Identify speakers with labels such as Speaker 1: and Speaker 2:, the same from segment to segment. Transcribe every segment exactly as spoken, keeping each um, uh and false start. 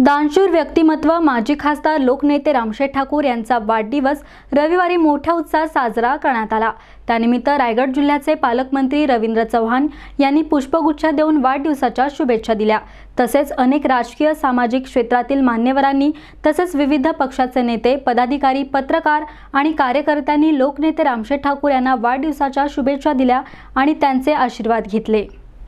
Speaker 1: दानशूर व्यक्तिमत्व माजी खासदार लोकनेते रामशेठ ठाकूर यांचा वाढदिवस रविवारी मोठ्या उत्साहात साजरा करण्यात आला। त्यानिमित्त रायगड जिल्ह्याचे पालकमंत्री रवींद्र चव्हाण यांनी पुष्पगुच्छ देऊन वाढदिवसाच्या शुभेच्छा दिल्या। तसेच अनेक राजकीय सामाजिक क्षेत्रातील मान्यवरांनी तसेच विविध पक्षाचे नेते, पदाधिकारी, पत्रकार आणि कार्यकर्त्यांनी लोकनेते रामशेठ ठाकूर यांना वाढदिवसाच्या शुभेच्छा दिल्या आणि त्यांचे आशीर्वाद घेतले।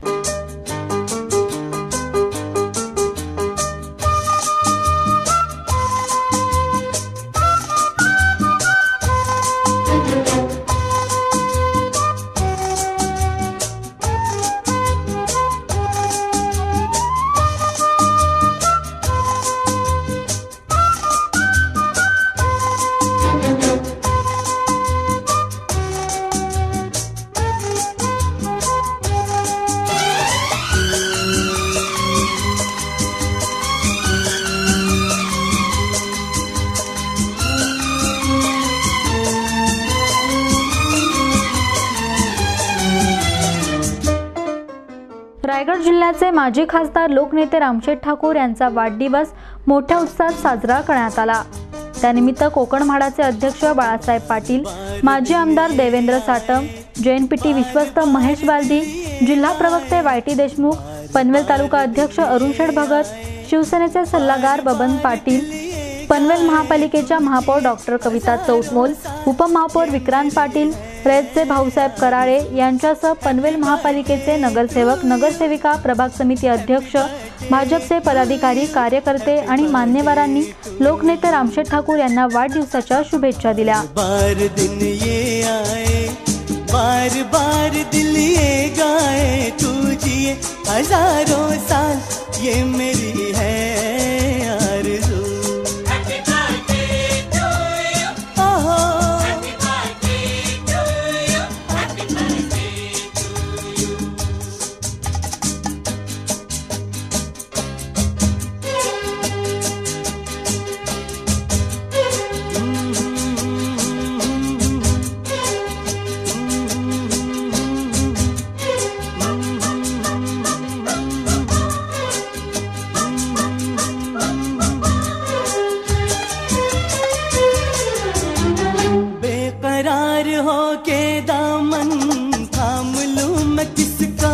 Speaker 1: रायगड जिल्ह्याचे माजी खासदार लोकनेते रामशेठ ठाकूर यांचा वाढदिवस मोठ्या उत्साहात साजरा करण्यात आला। त्यानिमित्त कोकण म्हाडाचे अध्यक्ष बाळासाहेब पाटील, माजी आमदार देवेंद्र साटम, जेएनपीटी विश्वस्त महेश बालदी, जिल्हा प्रवक्ते वायटी देशमुख, पनवेल तालुका अध्यक्ष अरुण शेठ भगत, शिवसेनेचे सल्लागार बबन पाटील, पनवेल महापालिकेच्या महापौर डॉक्टर कविता चौतमोल, उपमहापौर विक्रांत पाटील, रयतचे भाऊसाहेब कराळे यांच्यासह पनवेल महापालिकेचे नगरसेवक, नगरसेविका, प्रभाग समिती अध्यक्ष, भाजपचे पदाधिकारी, कार्यकर्ते आणि मान्यवरांनी लोकनेते रामशेठ ठाकूर यांना वाढदिवसाच्या शुभेच्छा दिल्या।
Speaker 2: बार दिन ये आए, बार बार दिल ये गाए, तू जिए हजारों साल, ये मेरी है आरज़ू। बेकरार हो के दामन थाम लूं मैं किसका,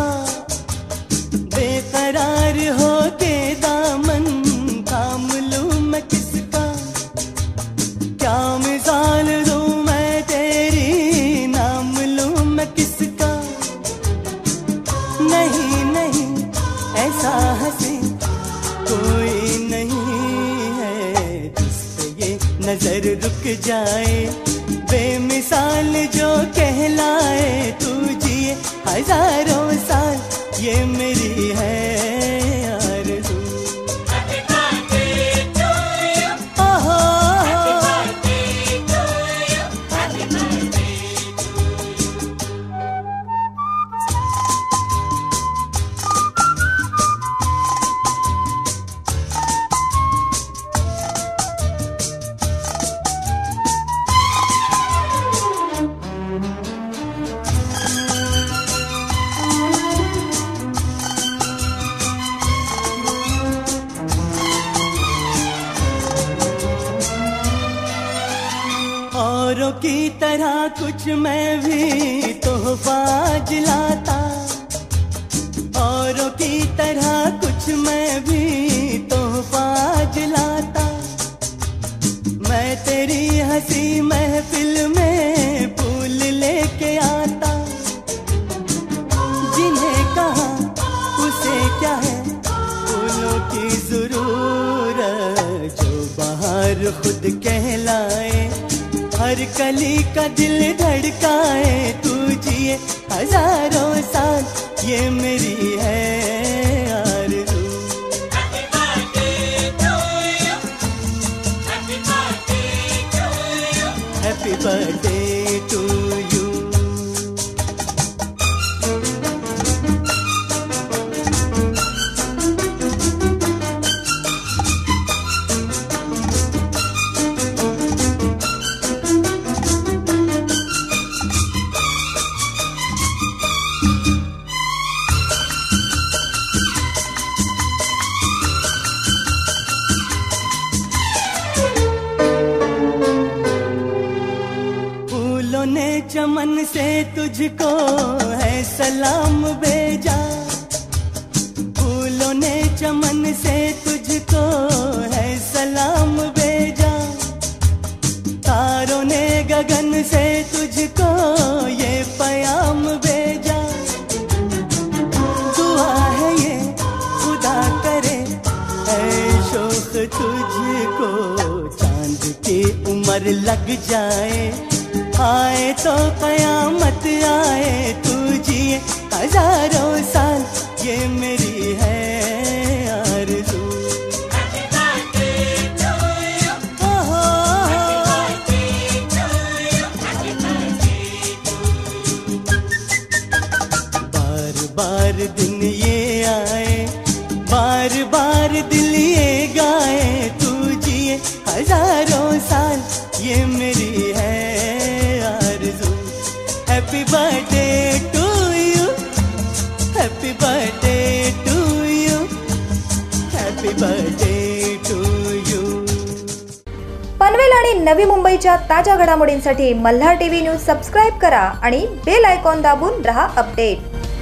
Speaker 2: बेकरार हो के दामन थाम लूं मैं किसका, क्या मिसाल दूं मैं तेरी, नाम लूं मैं किसका। नहीं नहीं ऐसा हंसी कोई नहीं है जिस पे ये नजर रुक जाए, बेमिसाल जो कहलाए, तू जिए हजारों साल, ये मेरी है आरज़ू। औरों की तरह कुछ मैं भी तोहफा जिलाता, औरों की तरह कुछ मैं भी तोहफा जिलाता, मैं तेरी हंसी महफिल में फूल लेके आता, जिन्हें कहा उसे क्या है फूलों की जरूरत, जो बाहर खुद कहलाए, हर कली का दिल धड़काए, तू जिए हजारों साल, ये मेरी है आरज़ू। Happy birthday to you. चमन से तुझको है सलाम भेजा, फूलों ने चमन से तुझको है सलाम भेजा, तारों ने गगन से तुझको ये पैगाम भेजा। दुआ है ये खुदा करे ऐ शौक तुझको चांद की उम्र लग जाए, आए तो कयामत आए, तू जिए हजारों साल ये मेरी है आरज़ू। बार बार दिन ये आए, बार बार दिल ये गाए, तू जिए हजारों साल ये मेरी है आरज़ू। Happy birthday to you, happy birthday to you, happy birthday to you.
Speaker 3: Panvel आणि नवी मुंबईच्या ताज्या घडामोडींसाठी मल्हार टीव्ही न्यूज सबस्क्राईब करा आणि बेल आयकॉन दाबून रहा अपडेट।